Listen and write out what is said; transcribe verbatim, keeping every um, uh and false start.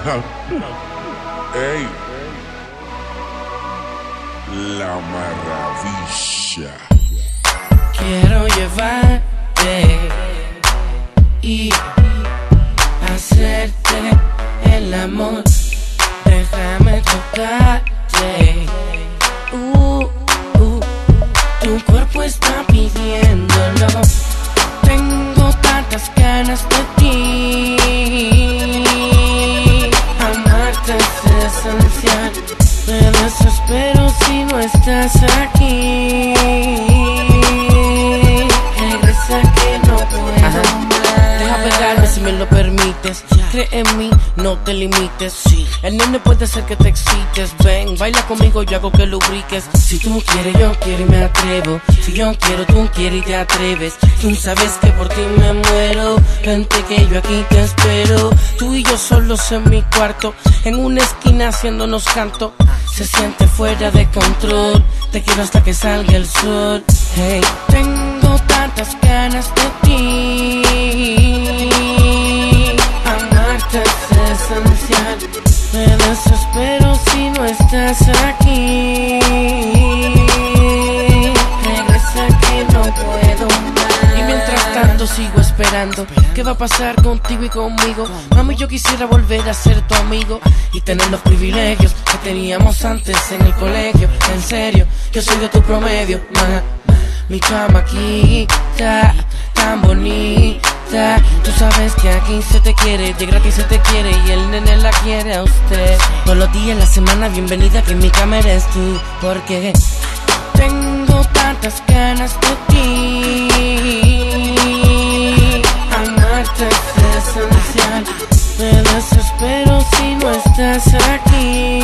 Ey, la maravilla. Quiero llevarte y hacerte el amor. Déjame tocarte. Uh, uh, tu cuerpo está pidiéndolo. Tengo tantas ganas de ti. Amarte es esencial. Me desespero si no estás aquí. Regresa que no puedo más. Deja pegarme si me lo permites. Cree en mí, no te limites. El nene puede ser que te excites. Ven, baila conmigo, yo hago que lubriques. Si tú quieres, yo quiero y me atrevo. Si yo quiero, tú quieres y te atreves. Tú sabes que por ti me muero. Vente que yo aquí te espero. Tú y yo solos en mi cuarto, en una esquina haciéndonos canto. Se siente fuera de control. Te quiero hasta que salga el sol. Hey, tengo tantas ganas de ti. Amarte es esencial. Me desespero si no estás aquí. Regresa que no puedo más. Y mientras tanto sigo esperando. ¿Qué va a pasar contigo y conmigo? Mami, yo quisiera volver a ser tu amigo y tener los privilegios que teníamos antes en el colegio. En serio, yo soy de tu promedio, ma. Mi chamaquita, tan bonita. Tú sabes que aquí se te quiere, de gratis se te quiere y el nene la quiere a usted. Todos los días de la semana, bienvenida que en mi cama eres tú. Porque tengo tantas ganas de ti. Amarte es esencial. Me desespero si no estás aquí.